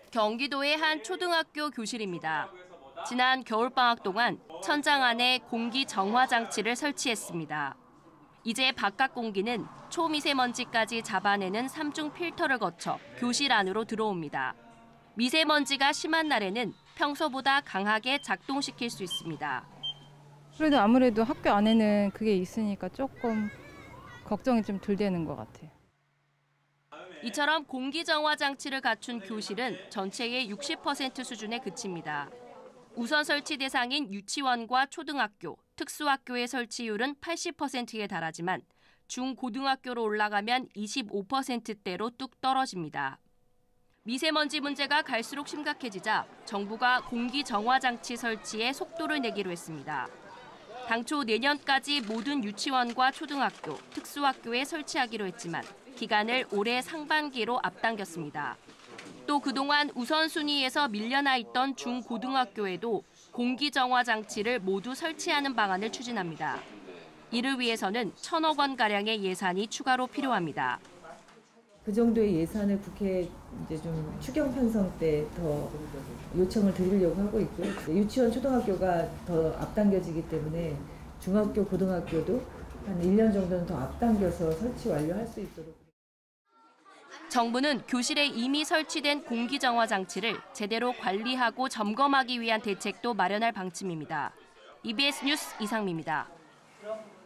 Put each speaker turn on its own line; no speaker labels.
경기도의 한 초등학교 교실입니다. 지난 겨울방학 동안 천장 안에 공기 정화 장치를 설치했습니다. 이제 바깥 공기는 초미세먼지까지 잡아내는 3중 필터를 거쳐 교실 안으로 들어옵니다. 미세먼지가 심한 날에는 평소보다 강하게 작동시킬 수 있습니다.
그래도 아무래도 학교 안에는 그게 있으니까 조금 걱정이 좀 덜 되는 것 같아요.
이처럼 공기 정화 장치를 갖춘 교실은 전체의 60% 수준에 그칩니다. 우선 설치 대상인 유치원과 초등학교, 특수학교의 설치율은 80%에 달하지만 중고등학교로 올라가면 25%대로 뚝 떨어집니다. 미세먼지 문제가 갈수록 심각해지자 정부가 공기 정화 장치 설치에 속도를 내기로 했습니다. 당초 내년까지 모든 유치원과 초등학교, 특수학교에 설치하기로 했지만 기간을 올해 상반기로 앞당겼습니다. 또 그동안 우선순위에서 밀려나 있던 중고등학교에도 공기정화 장치를 모두 설치하는 방안을 추진합니다. 이를 위해서는 1,000억 원가량의 예산이 추가로 필요합니다.
그 정도의 예산을 국회에 이제 좀 추경 편성 때 더 요청을 드리려고 하고 있고요. 유치원, 초등학교가 더 앞당겨지기 때문에 중학교, 고등학교도 한 1년 정도는 더 앞당겨서 설치 완료할 수 있도록.
정부는 교실에 이미 설치된 공기정화 장치를 제대로 관리하고 점검하기 위한 대책도 마련할 방침입니다. EBS 뉴스 이상미입니다.